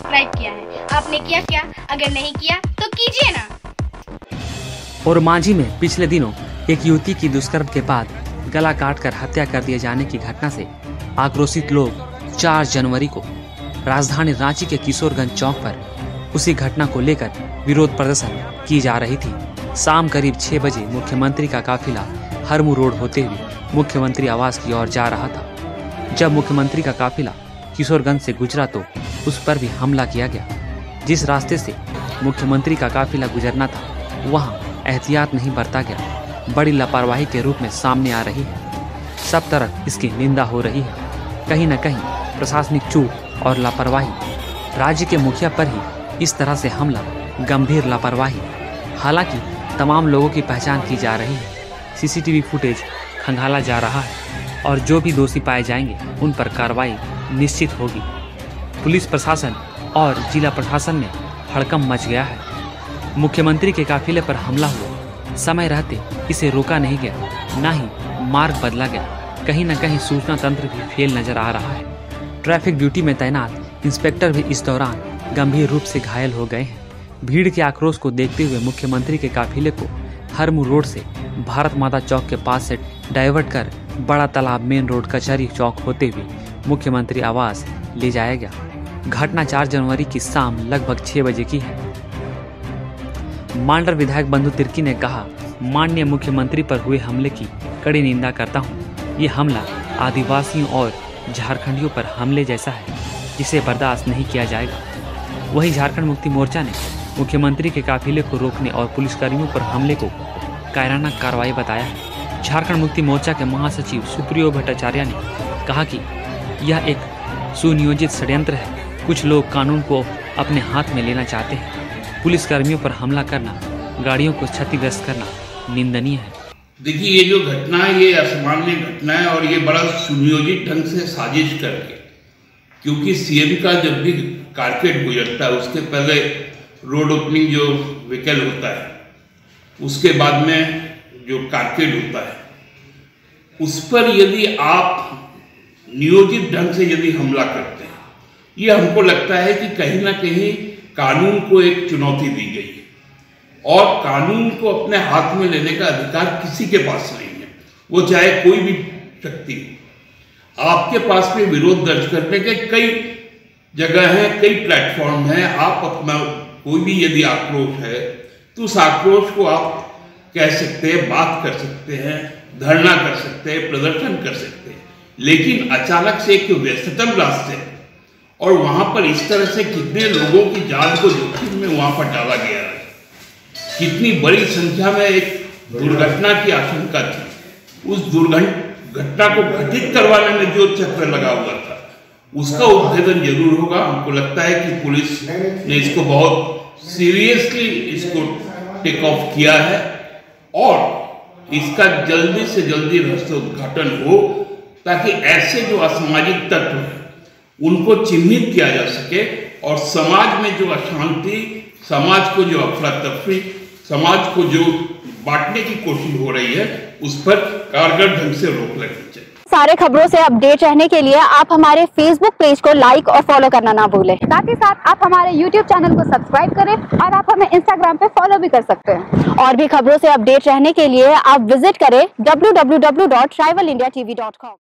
Subscribe किया है। आपने किया क्या? अगर नहीं किया तो कीजिए ना। और मांझी में पिछले दिनों एक युवती की दुष्कर्म के बाद गला काटकर हत्या कर दिए जाने की घटना से आक्रोशित लोग 4 जनवरी को राजधानी रांची के किशोरगंज चौक पर उसी घटना को लेकर विरोध प्रदर्शन की जा रही थी। शाम करीब 6 बजे मुख्यमंत्री का काफिला हरमू रोड होते हुए मुख्यमंत्री आवास की ओर जा रहा था। जब मुख्यमंत्री का काफिला किशोरगंज से गुजरा तो उस पर भी हमला किया गया। जिस रास्ते से मुख्यमंत्री का काफिला गुजरना था वहां एहतियात नहीं बरता गया, बड़ी लापरवाही के रूप में सामने आ रही है। सब तरफ इसकी निंदा हो रही है। कहीं न कहीं प्रशासनिक चूक और लापरवाही, राज्य के मुखिया पर ही इस तरह से हमला गंभीर लापरवाही। हालांकि तमाम लोगों की पहचान की जा रही है, सीसीटीवी फुटेज खंगाला जा रहा है और जो भी दोषी पाए जाएंगे उन पर कार्रवाई निश्चित होगी। पुलिस प्रशासन और जिला प्रशासन में हड़कंप मच गया है। मुख्यमंत्री के काफिले पर हमला हुआ, समय रहते इसे रोका नहीं गया, न ही मार्ग बदला गया। कहीं न कहीं सूचना तंत्र भी फेल नजर आ रहा है। ट्रैफिक ड्यूटी में तैनात इंस्पेक्टर भी इस दौरान गंभीर रूप से घायल हो गए हैं। भीड़ के आक्रोश को देखते हुए मुख्यमंत्री के काफिले को हरमू रोड से भारत माता चौक के पास से डाइवर्ट कर बड़ा तालाब मेन रोड कचहरी चौक होते हुए मुख्यमंत्री आवास ले जाया गया। घटना 4 जनवरी की शाम लगभग 6 बजे की है। मांडर विधायक बंधु तिर्की ने कहा, माननीय मुख्यमंत्री पर हुए हमले की कड़ी निंदा करता हूं। ये हमला आदिवासियों और झारखंडियों पर हमले जैसा है जिसे बर्दाश्त नहीं किया जाएगा। वहीं झारखंड मुक्ति मोर्चा ने मुख्यमंत्री के काफिले को रोकने और पुलिसकर्मियों पर हमले को कायराना कार्रवाई बताया है। झारखंड मुक्ति मोर्चा के महासचिव सुप्रियो भट्टाचार्य ने कहा कि यह एक सुनियोजित षड्यंत्र है। कुछ लोग कानून को अपने हाथ में लेना चाहते हैं। पुलिसकर्मियों पर हमला करना, गाड़ियों को क्षतिग्रस्त करना निंदनीय है। देखिए, ये जो घटना है ये असामान्य घटना है और ये बड़ा सुनियोजित ढंग से साजिश करके, क्योंकि सीएम का जब भी कारपेट गुजरता है उसके पहले रोड ओपनिंग जो व्हीकल होता है, उसके बाद में जो कारपेट होता है, उस पर यदि आप नियोजित ढंग से यदि हमला करते हैं, ये हमको लगता है कि कहीं ना कहीं कानून को एक चुनौती दी गई है और कानून को अपने हाथ में लेने का अधिकार किसी के पास नहीं है, वो चाहे कोई भी शक्ति हो। आपके पास में विरोध दर्ज करने के कई जगह हैं, कई प्लेटफॉर्म हैं। आप अपना कोई भी यदि आक्रोश है तो उस आक्रोश को आप कह सकते हैं, बात कर सकते हैं, धरना कर सकते हैं, प्रदर्शन कर सकते हैं। लेकिन अचानक से एक व्यस्ततम रास्ते और वहां पर इस तरह से कितने लोगों की जान को जोखिम में वहां पर डाला गया है, कितनी बड़ी संख्या में एक दुर्घटना की आशंका थी। उस दुर्घटना को घटित करवाने में जो चक्र लगा हुआ था उसका उद्भेदन जरूर होगा। हमको लगता है कि पुलिस ने इसको बहुत सीरियसली इसको टेक ऑफ किया है और इसका जल्दी से जल्दी रहस्योद्घाटन हो ताकि ऐसे जो असामाजिक तत्व हैं उनको चिन्हित किया जा सके और समाज में जो अशांति, समाज को जो अफरा तफरी, समाज को जो बांटने की कोशिश हो रही है उस पर कारगर ढंग से रोक लगनी चाहिए। सारे खबरों से अपडेट रहने के लिए आप हमारे फेसबुक पेज को लाइक और फॉलो करना ना भूलें। साथ ही साथ आप हमारे यूट्यूब चैनल को सब्सक्राइब करें और आप हमें इंस्टाग्राम पे फॉलो भी कर सकते हैं। और भी खबरों से अपडेट रहने के लिए आप विजिट करें www.rivalIndiaTV.com।